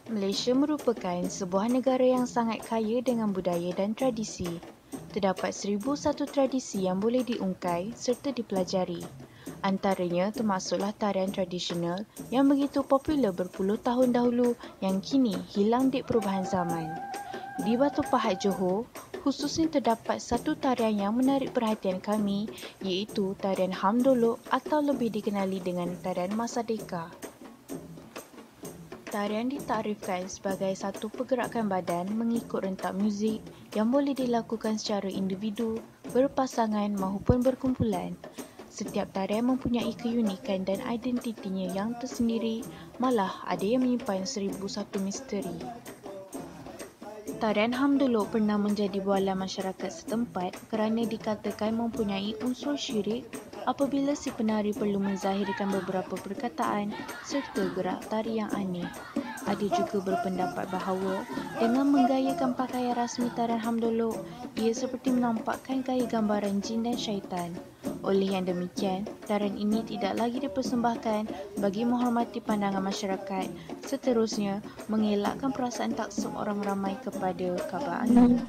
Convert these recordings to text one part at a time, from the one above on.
Malaysia merupakan sebuah negara yang sangat kaya dengan budaya dan tradisi. Terdapat 1,001 tradisi yang boleh diungkai serta dipelajari. Antaranya termasuklah tarian tradisional yang begitu popular berpuluh tahun dahulu yang kini hilang di perubahan zaman. Di Batu Pahat Johor, khususnya terdapat satu tarian yang menarik perhatian kami, iaitu tarian Hamdolok atau lebih dikenali dengan tarian Masadeka. Tarian ditakrifkan sebagai satu pergerakan badan mengikut rentak muzik yang boleh dilakukan secara individu, berpasangan maupun berkumpulan. Setiap tarian mempunyai keunikan dan identitinya yang tersendiri, malah ada yang menyimpan 1,001 misteri. Tarian Hamdolok pernah menjadi bualan masyarakat setempat kerana dikatakan mempunyai unsur syirik apabila si penari perlu menzahirkan beberapa perkataan serta gerak tari yang aneh. Ada juga berpendapat bahawa dengan menggayakan pakaian rasmi tarian Hamdolok, ia seperti menampakkan gaya gambaran jin dan syaitan. Oleh yang demikian, tarian ini tidak lagi dipersembahkan bagi menghormati pandangan masyarakat, seterusnya mengelakkan perasaan taksub orang ramai kepada Kaabah Alam.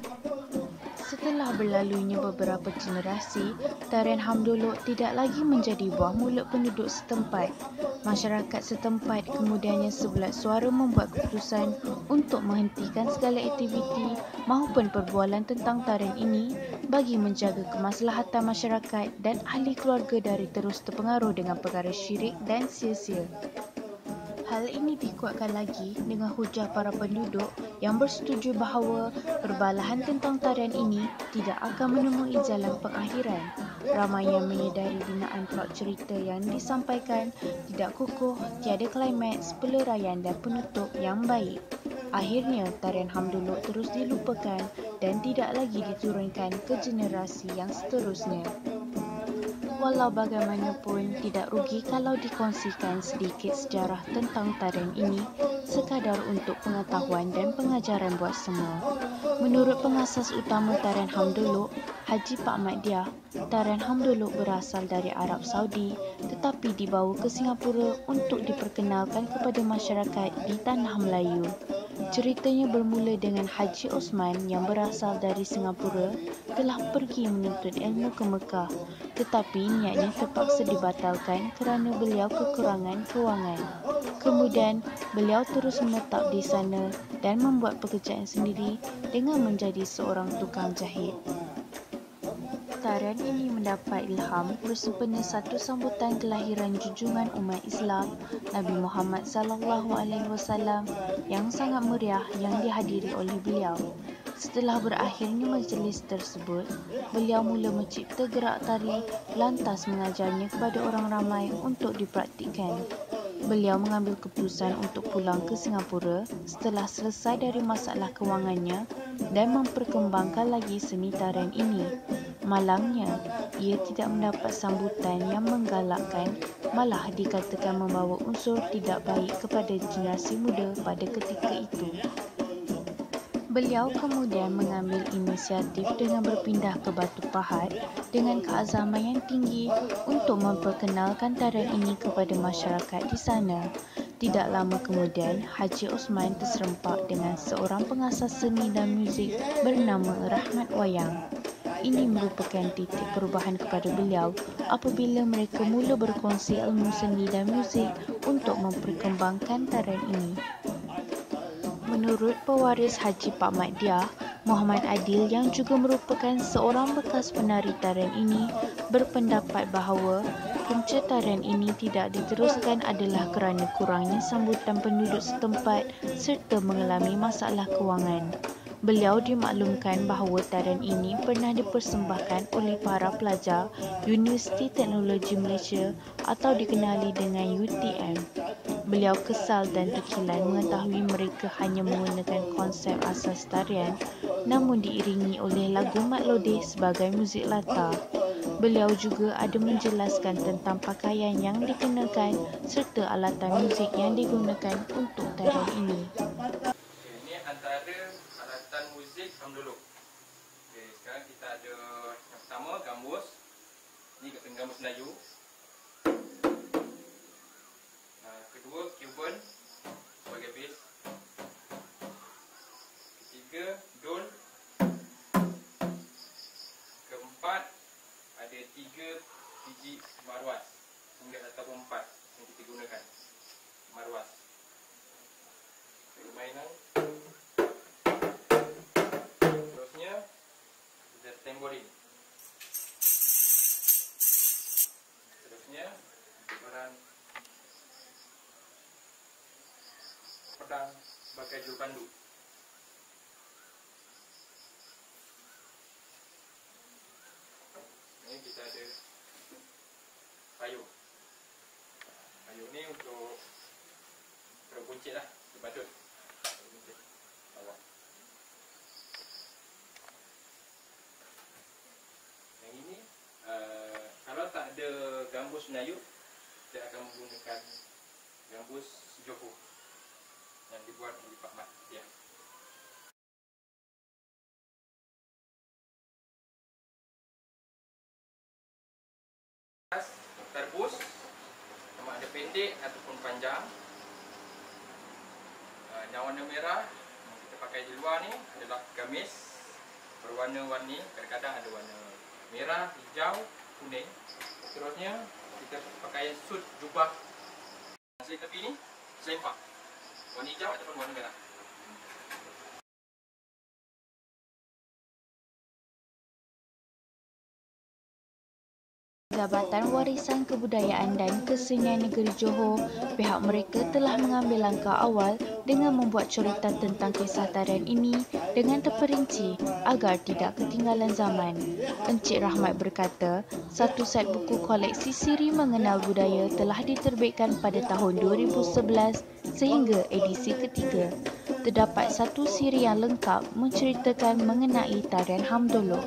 Setelah berlalunya beberapa generasi, tarian Hamdolok tidak lagi menjadi buah mulut penduduk setempat. Masyarakat setempat kemudiannya sebulat suara membuat keputusan untuk menghentikan segala aktiviti maupun perbualan tentang tarian ini bagi menjaga kemaslahatan masyarakat dan ahli keluarga dari terus terpengaruh dengan perkara syirik dan sia-sia. Hal ini dikuatkan lagi dengan hujah para penduduk yang bersetuju bahawa perbalahan tentang tarian ini tidak akan menemui jalan pengakhiran. Ramai yang menyedari binaan plot cerita yang disampaikan tidak kukuh, tiada klimaks, peleraian dan penutup yang baik. Akhirnya, tarian Hamdolok terus dilupakan dan tidak lagi diturunkan ke generasi yang seterusnya. Walau bagaimanapun, tidak rugi kalau dikongsikan sedikit sejarah tentang tarian ini sekadar untuk pengetahuan dan pengajaran buat semua. Menurut pengasas utama tarian Hamdolok, Haji Pak Mat Diah, tarian Hamdolok berasal dari Arab Saudi tetapi dibawa ke Singapura untuk diperkenalkan kepada masyarakat di tanah Melayu. Ceritanya bermula dengan Haji Osman yang berasal dari Singapura telah pergi menuntut ilmu ke Mekah, tetapi niatnya terpaksa dibatalkan kerana beliau kekurangan kewangan. Kemudian, beliau terus menetap di sana dan membuat pekerjaan sendiri dengan menjadi seorang tukang jahit. Tarian ini mendapat ilham bersempena satu sambutan kelahiran junjungan umat Islam Nabi Muhammad SAW yang sangat meriah yang dihadiri oleh beliau. Setelah berakhirnya majlis tersebut, beliau mula mencipta gerak tari lantas mengajarnya kepada orang ramai untuk dipraktikkan. Beliau mengambil keputusan untuk pulang ke Singapura setelah selesai dari masalah kewangannya dan memperkembangkan lagi seni tarian ini. Malangnya, ia tidak mendapat sambutan yang menggalakkan, malah dikatakan membawa unsur tidak baik kepada generasi muda pada ketika itu. Beliau kemudian mengambil inisiatif dengan berpindah ke Batu Pahat dengan keazaman yang tinggi untuk memperkenalkan tarian ini kepada masyarakat di sana. Tidak lama kemudian, Haji Osman terserempak dengan seorang pengasas seni dan muzik bernama Rahmat Wayang. Ini merupakan titik perubahan kepada beliau apabila mereka mula berkongsi ilmu seni dan muzik untuk memperkembangkan tarian ini. Menurut pewaris Haji Pak Mat Diah, Muhammad Adil yang juga merupakan seorang bekas penari tarian ini berpendapat bahawa punca tarian ini tidak diteruskan adalah kerana kurangnya sambutan penduduk setempat serta mengalami masalah kewangan. Beliau dimaklumkan bahawa tarian ini pernah dipersembahkan oleh para pelajar Universiti Teknologi Malaysia atau dikenali dengan UTM. Beliau kesal dan terkilan mengetahui mereka hanya menggunakan konsep asas tarian namun diiringi oleh lagu Mat Lodeh sebagai muzik latar. Beliau juga ada menjelaskan tentang pakaian yang dikenakan serta alatan muzik yang digunakan untuk tarian ini. Ini antara alatan muzik Hamdolok. Sekarang kita ada yang pertama gambus. Ini gambus Melayu. Kedua cuban sebagai bass. belakang sebagai jurupandu. Ini kita ada payung. Payung ni untuk terbuncit lah, terpatut. Terbuncit bawah. Yang ini, kalau tak ada gambus Melayu, kita akan menggunakan gambus Johor yang dibuat oleh Pak Mat Tiang. Terbus sama ada pendek ataupun panjang. Yang warna merah yang kita pakai di luar ni adalah gamis berwarna-warni. Kadang-kadang ada warna merah, hijau, kuning. Seterusnya kita pakai suit jubah. Selain tepi ni selempang warna hijau ataupun warna merah. Jabatan Warisan Kebudayaan dan Kesenian Negeri Johor, pihak mereka telah mengambil langkah awal dengan membuat coretan tentang kisah tarian ini dengan terperinci agar tidak ketinggalan zaman. Encik Rahmat berkata, satu set buku koleksi siri mengenal budaya telah diterbitkan pada tahun 2011 sehingga edisi ketiga. Terdapat satu siri yang lengkap menceritakan mengenai tarian Hamdolok.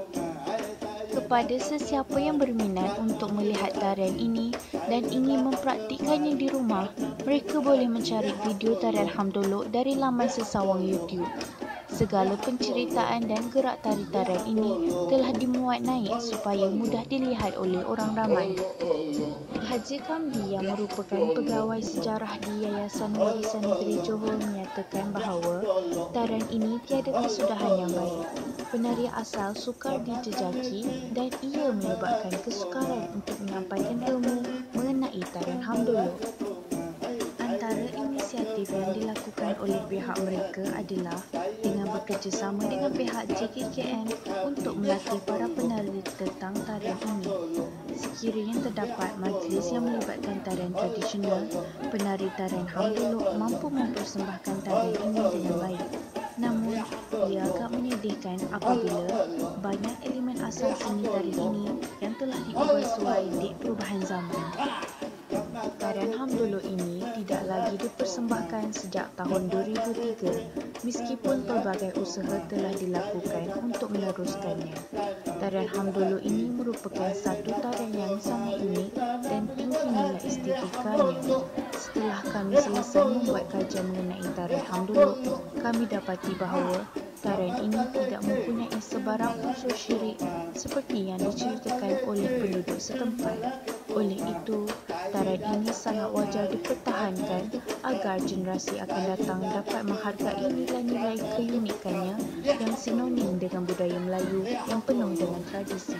Kepada sesiapa yang berminat untuk melihat tarian ini dan ingin mempraktikkannya di rumah, mereka boleh mencari video tarian Hamdolok dari laman sesawang YouTube. Segala penceritaan dan gerak tari tarian ini telah dimuat naik supaya mudah dilihat oleh orang ramai. Haji Kambi yang merupakan pegawai sejarah di Yayasan Warisan Negeri Johor menyatakan bahawa tarian ini tiada kesudahan yang baik. Penari asal sukar dijejaki dan ia menyebabkan kesukaran untuk menyampaikan ilmu mengenai tarian Hamdolok. Antara inisiatif yang dilakukan oleh pihak mereka adalah dengan bekerjasama dengan pihak JKKN untuk melatih para penari tentang tarian ini. Sekiranya terdapat majlis yang melibatkan tarian tradisional, penari tarian Hamdolok mampu mempersembahkan tarian ini dengan baik. Namun, ia agak menyedihkan apabila banyak elemen asal seni tarian ini yang telah diubah sesuai di perubahan zaman. Tarian Hamdolok ini tidak lagi dipersembahkan sejak tahun 2003 meskipun pelbagai usaha telah dilakukan untuk meneruskannya. Tarian Hamdolok ini merupakan satu tarian yang sangat unik dan tinggi nilai estetikanya. Setelah kami selesai membuat kajian mengenai tarian Hamdolok, kami dapati bahawa tarian ini tidak mempunyai sebarang unsur syirik seperti yang diceritakan oleh penduduk setempat. Oleh itu, tarian ini sangat wajar dipertahankan agar generasi akan datang dapat menghargai nilai-nilai keunikannya yang sinonim dengan budaya Melayu yang penuh dengan tradisi.